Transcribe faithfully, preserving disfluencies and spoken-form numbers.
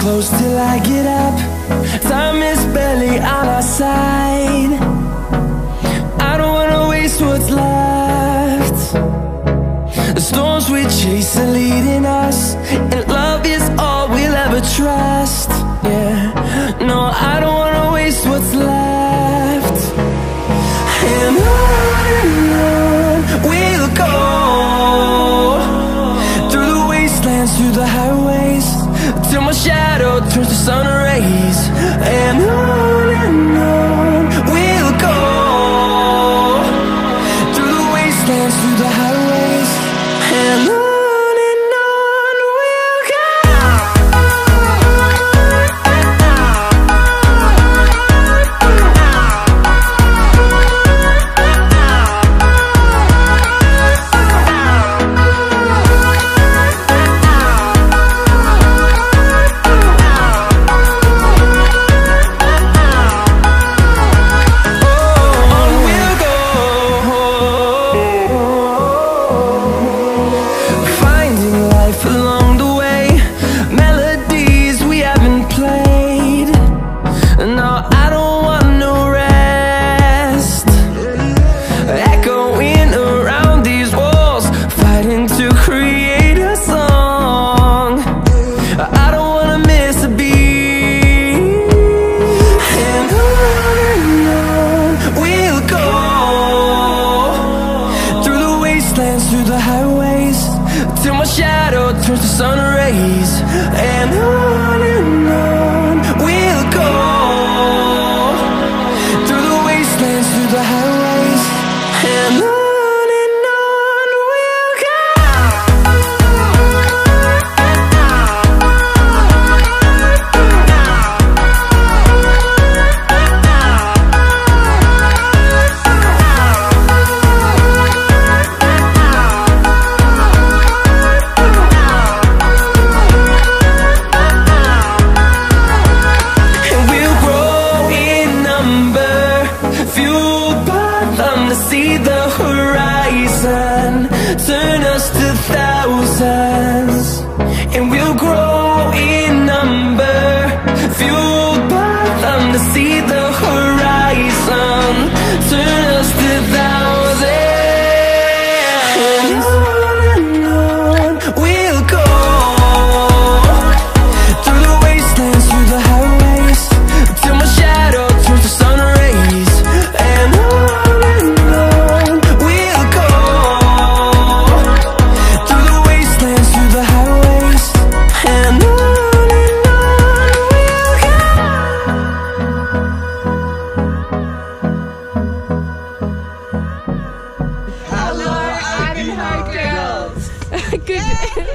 close till I get up. Time is barely on our side. I don't wanna waste what's left. The storms we chase are leading us, and love is all we'll ever trust. Yeah, no, I don't wanna waste what's left. And on and on we'll go, through the wastelands, through the highways, till my shadow turns to sun rays. And on and on we'll go, through the wastelands, through the highways, and on. Through the highways, till my shadow turns to sun rays. And on and on we'll go, through the wastelands, through the highways, and on. See the horizon turn us to thousands, and we'll grow in number, fueled by them. To see the horizon turn us to thousands, and on and on we'll go, through the wastelands, through the highways, till my shadow turns to sun rays. And on Ivanhoe Girls. Good.